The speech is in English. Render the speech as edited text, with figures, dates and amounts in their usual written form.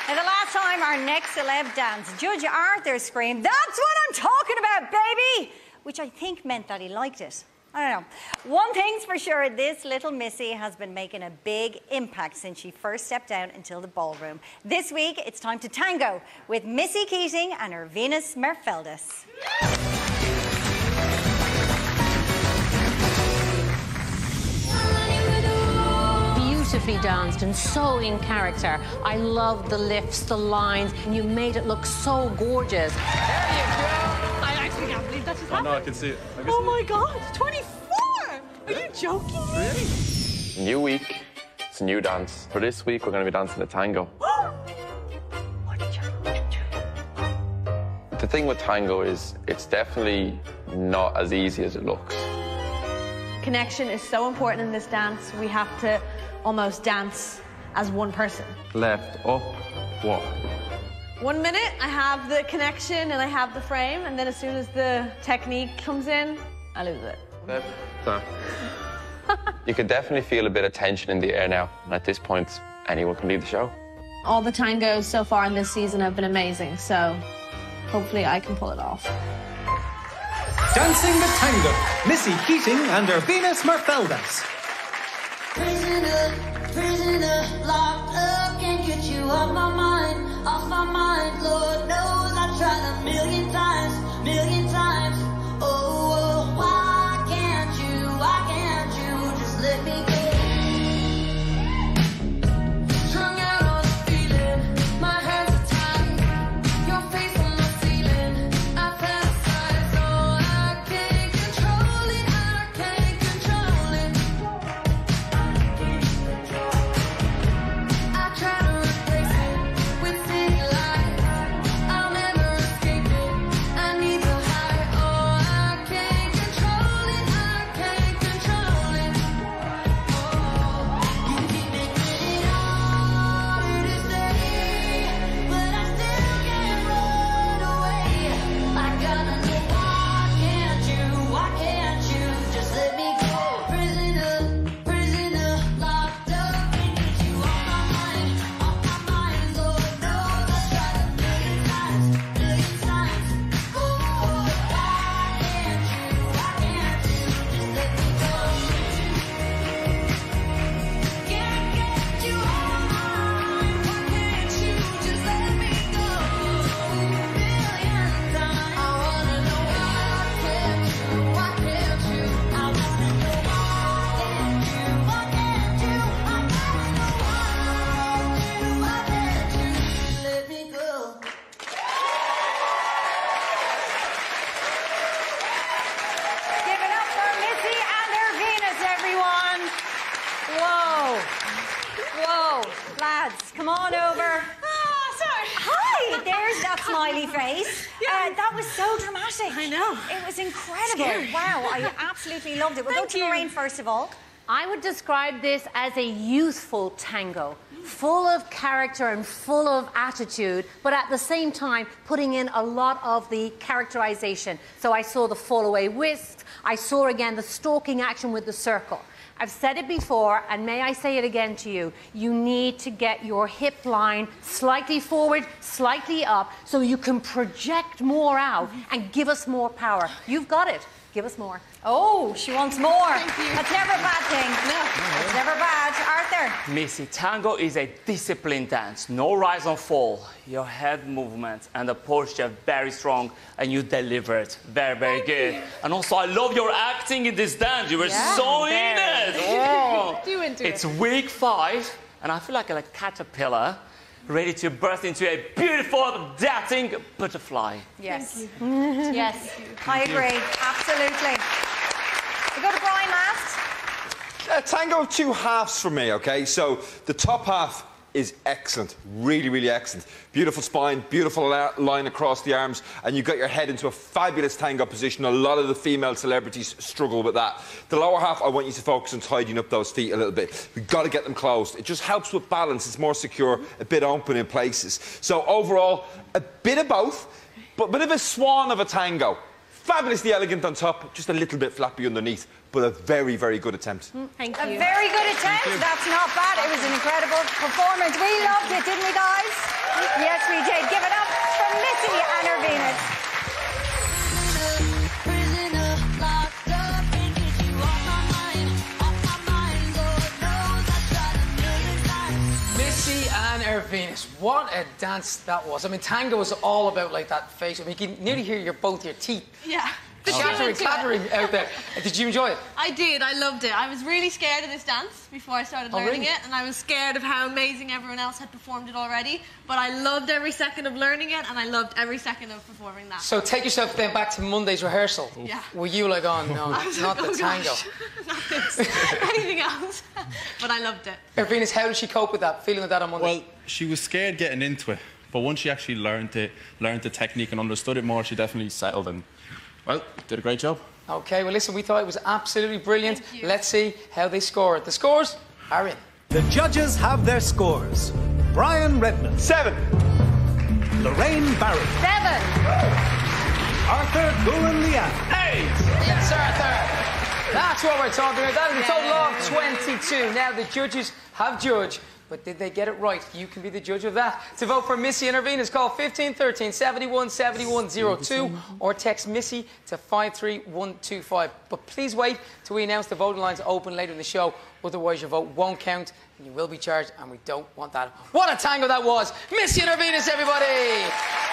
Now, the last time our next celeb danced, Judge Arthur screamed, "That's what I'm talking about, baby!" Which I think meant that he liked it. I don't know. One thing's for sure, this little Missy has been making a big impact since she first stepped out into the ballroom. This week, it's time to tango with Missy Keating and her Venus Merfeldis. Beautifully danced and so in character. I love the lifts, the lines, and you made it look so gorgeous. There you go. I actually can't believe that just happened. No, I can see it. Oh my God, 24! Are you joking? Really? New week, it's a new dance. For this week, we're going to be dancing the tango. The thing with tango is it's definitely not as easy as it looks. Connection is so important in this dance. We have to almost dance as one person. Left, up, walk. 1 minute, I have the connection and I have the frame, and then as soon as the technique comes in, I lose it. Left, down. You could definitely feel a bit of tension in the air now. And at this point, anyone can lead the show. All the tangos so far in this season have been amazing, so hopefully I can pull it off. Dancing the Tango, Missy Keating and her Venus Merfeldis. Prisoner, prisoner, locked up, can't get you off my mind, Lord knows I tried a million times, oh, why can't you just let me go? Strung out on the feeling, my hands are tied, your face on the ceiling, I fantasize, oh, I can't control it, I try to replace it with city lights. I'll never escape it. I need the high. Oh, I can't control it. Oh, you keep making it harder to stay, but I still can't run away. I gotta know why can't you just let me go? Prisoner, locked up, can't get you off my mind, Lord knows I tried a million times, oh, why can't you just let me go? Can't get you off my mind, why can't you just let me go? Million times, I wanna know why can't you, I wanna know why can't you, I gotta know why can't you just let me go? Give it up for Missy and her Venus, everyone. Whoa. Whoa. Lads, come on over. Sorry. Hi, there's that smiley face. That was so dramatic. I know. It was incredible. Scary. Wow, I absolutely loved it. We'll go to Lorraine first of all. I would describe this as a youthful tango, full of character and full of attitude, but at the same time putting in a lot of the characterization. So I saw the fall away whisk, I saw again the stalking action with the circle. I've said it before, and may I say it again to you, you need to get your hip line slightly forward, slightly up, so you can project more out and give us more power. You've got it. Give us more. Oh, she wants more. Thank you. That's never a bad thing. No. It's never bad. Arthur. Missy, tango is a disciplined dance. No rise or fall. Your head movement and the posture very strong, and you delivered. Very, very good. And also, I love your acting in this dance. You were so in it. Oh. Too into It's week 5, and I feel like a caterpillar ready to burst into a beautiful, dancing butterfly. Yes. Yes. I agree. Absolutely. We go to Brian last. A tango of two halves for me, okay? So the top half is excellent, really, really excellent. Beautiful spine, beautiful line across the arms, and you got your head into a fabulous tango position. A lot of the female celebrities struggle with that. The lower half, I want you to focus on tidying up those feet a little bit. We've got to get them closed. It just helps with balance. It's more secure, a bit open in places. So overall, a bit of both, but a bit of a swan of a tango. Fabulously elegant on top, just a little bit flappy underneath, but a very, very good attempt. Thank you. A very good attempt. That's not bad. It was an incredible performance. We loved it, didn't we, guys? Venus, what a dance that was. I mean, tango was all about like that face. I mean, you can nearly hear both your teeth. Yeah. Clattering out there. Did you enjoy it? I did. I loved it. I was really scared of this dance before I started learning it, and I was scared of how amazing everyone else had performed it already. But I loved every second of learning it, and I loved every second of performing that. So take yourself then back to Monday's rehearsal. Yeah. Were you like, oh no, not the tango? Not this. Anything else. But I loved it. Venus, how did she cope with that, feeling that on Monday? Well, she was scared getting into it, but once she actually learned the technique and understood it more, she definitely settled and, well, did a great job. Okay, well, listen, we thought it was absolutely brilliant. Let's see how they scored. The scores are in. The judges have their scores. Brian Redman. 7. Lorraine Barry. 7. Arthur Gulen-Lian. 8. Yes, Arthur. That's what we're talking about. That is a total of 22. Now, the judges have judged, but did they get it right? You can be the judge of that. To vote for Missy and her Venus, call 1513 71 7102 or text Missy to 53125. But please wait till we announce the voting lines open later in the show. Otherwise, your vote won't count and you will be charged, and we don't want that. What a tango that was! Missy and her Venus, everybody!